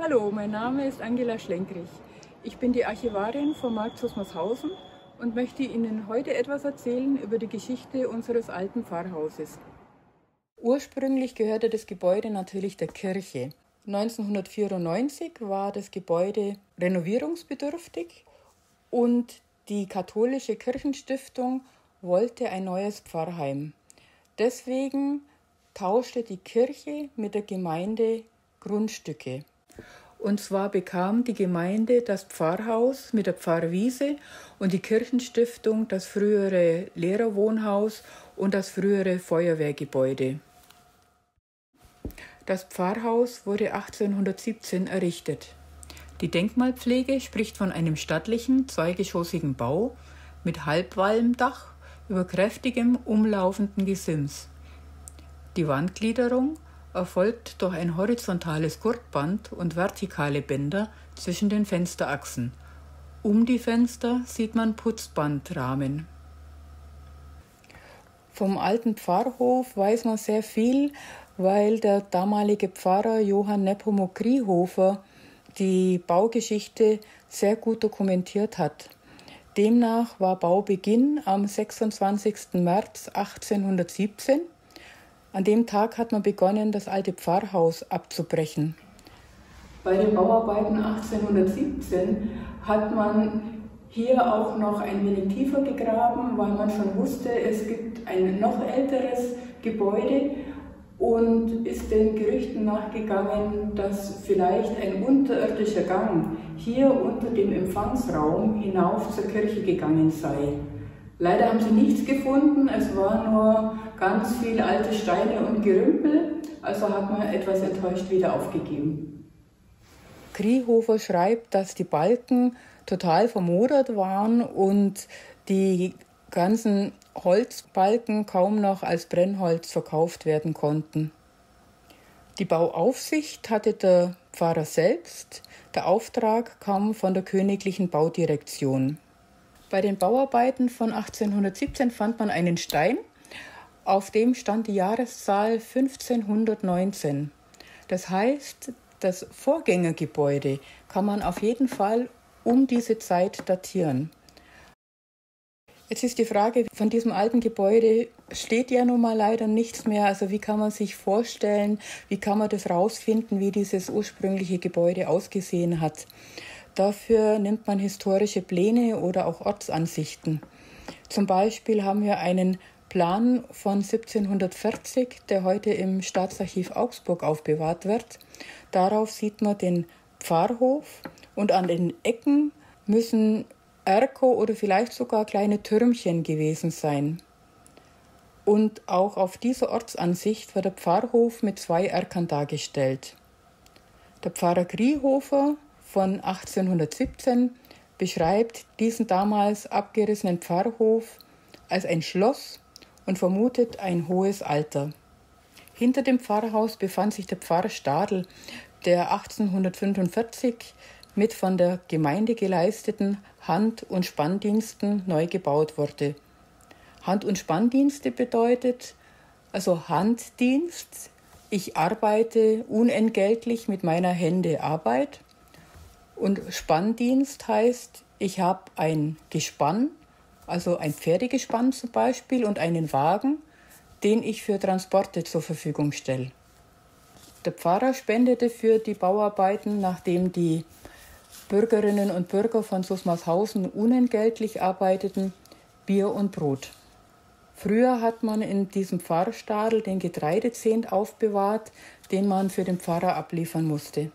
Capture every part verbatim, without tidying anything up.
Hallo, mein Name ist Angela Schlenkrich. Ich bin die Archivarin vom Markt Susmarshausen und möchte Ihnen heute etwas erzählen über die Geschichte unseres alten Pfarrhauses. Ursprünglich gehörte das Gebäude natürlich der Kirche. neunzehnhundertvierundneunzig war das Gebäude renovierungsbedürftig und die katholische Kirchenstiftung wollte ein neues Pfarrheim. Deswegen tauschte die Kirche mit der Gemeinde Grundstücke. Und zwar bekam die Gemeinde das Pfarrhaus mit der Pfarrwiese und die Kirchenstiftung das frühere Lehrerwohnhaus und das frühere Feuerwehrgebäude. Das Pfarrhaus wurde achtzehnhundertsiebzehn errichtet. Die Denkmalpflege spricht von einem stattlichen, zweigeschossigen Bau mit Halbwalmdach über kräftigem, umlaufenden Gesims. Die Wandgliederung erfolgt durch ein horizontales Gurtband und vertikale Bänder zwischen den Fensterachsen. Um die Fenster sieht man Putzbandrahmen. Vom alten Pfarrhof weiß man sehr viel, weil der damalige Pfarrer Johann Nepomuk Kriehofer die Baugeschichte sehr gut dokumentiert hat. Demnach war Baubeginn am sechsundzwanzigsten März achtzehnhundertsiebzehn. An dem Tag hat man begonnen, das alte Pfarrhaus abzubrechen. Bei den Bauarbeiten achtzehnhundertsiebzehn hat man hier auch noch ein wenig tiefer gegraben, weil man schon wusste, es gibt ein noch älteres Gebäude und ist den Gerüchten nachgegangen, dass vielleicht ein unterirdischer Gang hier unter dem Empfangsraum hinauf zur Kirche gegangen sei. Leider haben sie nichts gefunden, es war nur ganz viel alte Steine und Gerümpel, also hat man etwas enttäuscht wieder aufgegeben. Kriehofer schreibt, dass die Balken total vermodert waren und die ganzen Holzbalken kaum noch als Brennholz verkauft werden konnten. Die Bauaufsicht hatte der Pfarrer selbst, der Auftrag kam von der Königlichen Baudirektion. Bei den Bauarbeiten von achtzehnhundertsiebzehn fand man einen Stein, auf dem stand die Jahreszahl fünfzehnhundertneunzehn. Das heißt, das Vorgängergebäude kann man auf jeden Fall um diese Zeit datieren. Jetzt ist die Frage, von diesem alten Gebäude steht ja nun mal leider nichts mehr. Also wie kann man sich vorstellen, wie kann man das rausfinden, wie dieses ursprüngliche Gebäude ausgesehen hat? Dafür nimmt man historische Pläne oder auch Ortsansichten. Zum Beispiel haben wir einen Plan von siebzehnhundertvierzig, der heute im Staatsarchiv Augsburg aufbewahrt wird. Darauf sieht man den Pfarrhof und an den Ecken müssen Erker oder vielleicht sogar kleine Türmchen gewesen sein. Und auch auf dieser Ortsansicht wird der Pfarrhof mit zwei Erkern dargestellt. Der Pfarrer Kriehofer von achtzehnhundertsiebzehn beschreibt diesen damals abgerissenen Pfarrhof als ein Schloss und vermutet ein hohes Alter. Hinter dem Pfarrhaus befand sich der Pfarrstadel, der achtzehnhundertfünfundvierzig mit von der Gemeinde geleisteten Hand- und Spanndiensten neu gebaut wurde. Hand- und Spanndienste bedeutet also Handdienst, ich arbeite unentgeltlich mit meiner Hände Arbeit. Und Spanndienst heißt, ich habe ein Gespann, also ein Pferdegespann zum Beispiel und einen Wagen, den ich für Transporte zur Verfügung stelle. Der Pfarrer spendete für die Bauarbeiten, nachdem die Bürgerinnen und Bürger von Susmarshausen unentgeltlich arbeiteten, Bier und Brot. Früher hat man in diesem Pfarrstadel den Getreidezehnt aufbewahrt, den man für den Pfarrer abliefern musste.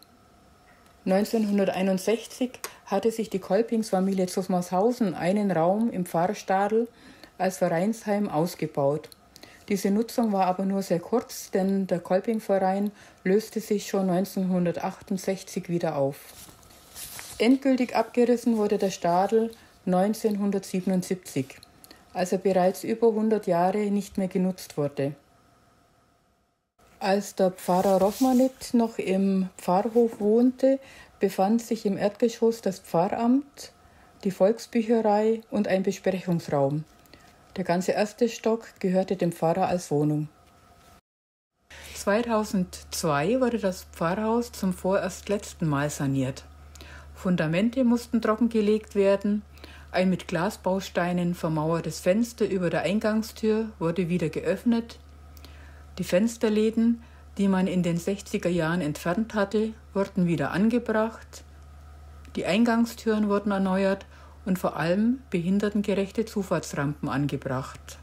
neunzehnhunderteinundsechzig hatte sich die Kolpingsfamilie Susmarshausen einen Raum im Pfarrstadel als Vereinsheim ausgebaut. Diese Nutzung war aber nur sehr kurz, denn der Kolpingverein löste sich schon neunzehnhundertachtundsechzig wieder auf. Endgültig abgerissen wurde der Stadel neunzehnhundertsiebenundsiebzig, als er bereits über hundert Jahre nicht mehr genutzt wurde. Als der Pfarrer Rochmanit noch im Pfarrhof wohnte, befand sich im Erdgeschoss das Pfarramt, die Volksbücherei und ein Besprechungsraum. Der ganze erste Stock gehörte dem Pfarrer als Wohnung. zweitausendzwei wurde das Pfarrhaus zum vorerst letzten Mal saniert. Fundamente mussten trockengelegt werden, ein mit Glasbausteinen vermauertes Fenster über der Eingangstür wurde wieder geöffnet, die Fensterläden, die man in den sechziger Jahren entfernt hatte, wurden wieder angebracht, die Eingangstüren wurden erneuert und vor allem behindertengerechte Zufahrtsrampen angebracht.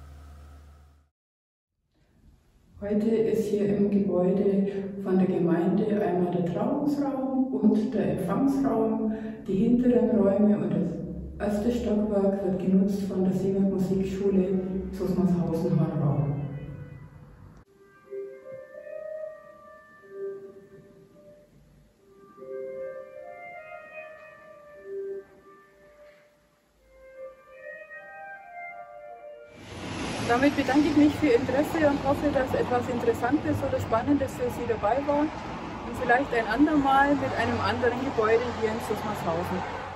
Heute ist hier im Gebäude von der Gemeinde einmal der Trauungsraum und der Empfangsraum. Die hinteren Räume und das erste Stockwerk wird genutzt von der Sing- und Musikschule Susmarshausen-Horrau. Damit bedanke ich mich für Ihr Interesse und hoffe, dass etwas Interessantes oder Spannendes für Sie dabei war und vielleicht ein andermal mit einem anderen Gebäude hier in Susmarshausen.